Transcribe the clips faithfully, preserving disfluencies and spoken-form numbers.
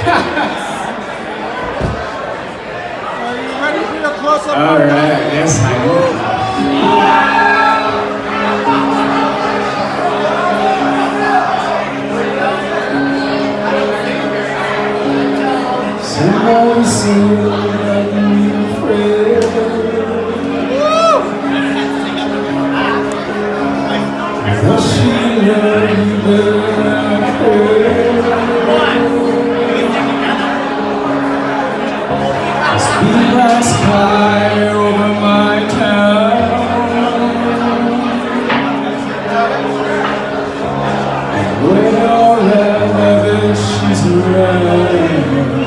Ready for your close-up? All right, yes, I will. Somebody say that you're afraid. That she loved you better than I could. Speedlights fly over my town, and when all that she's around.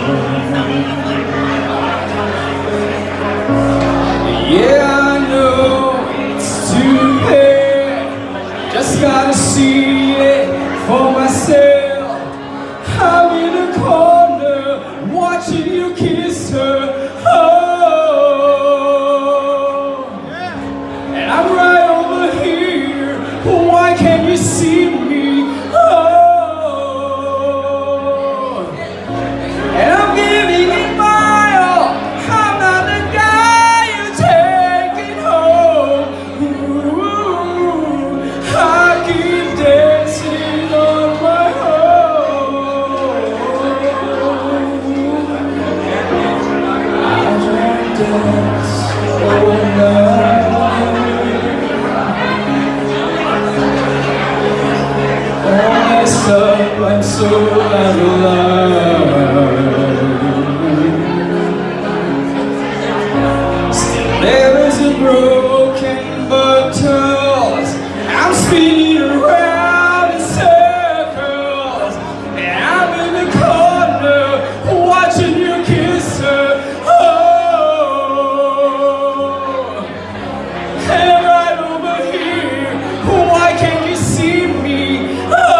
Yeah, I know it's too bad, just gotta see it for myself. I'm in a corner watching you kiss her. You see me, oh, and I'm giving it my all. I'm not the guy you're taking home. Ooh, I keep dancing on my own. I dance all night. I'm so out of love. Still there is a broken bottles. I'm spinning around in circles, and I'm in the corner watching you kiss her. Oh, and I'm right over here. Why can't you see me?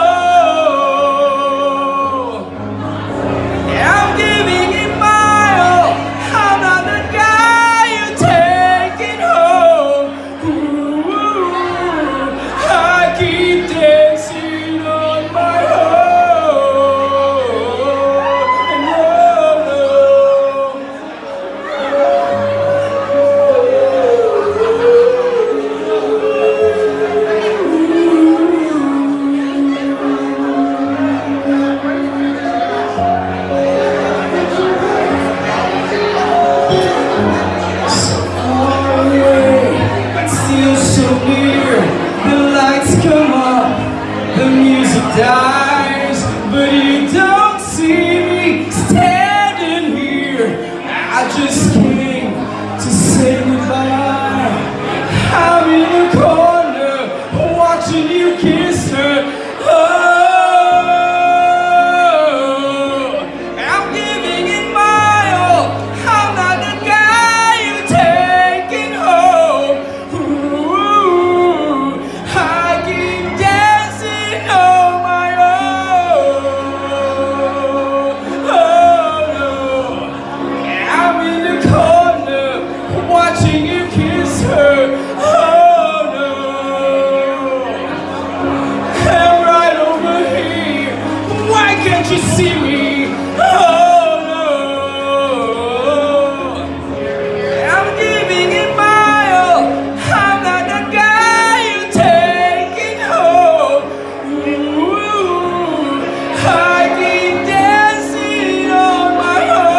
Dies, but you don't see me standing here. I just came to say goodbye. I'm in the corner watching you kiss her. Oh, I'm giving it my all. I'm not the guy you're taking home. Ooh, I keep dancing on. Watching you kiss her, oh no, I'm right over here, why can't you see me, oh no, I'm giving it my all, I'm not the guy you're taking home, ooh, I keep dancing on my own.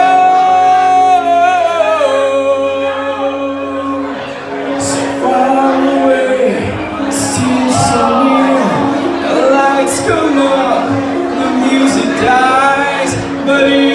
Come on, the music dies, but it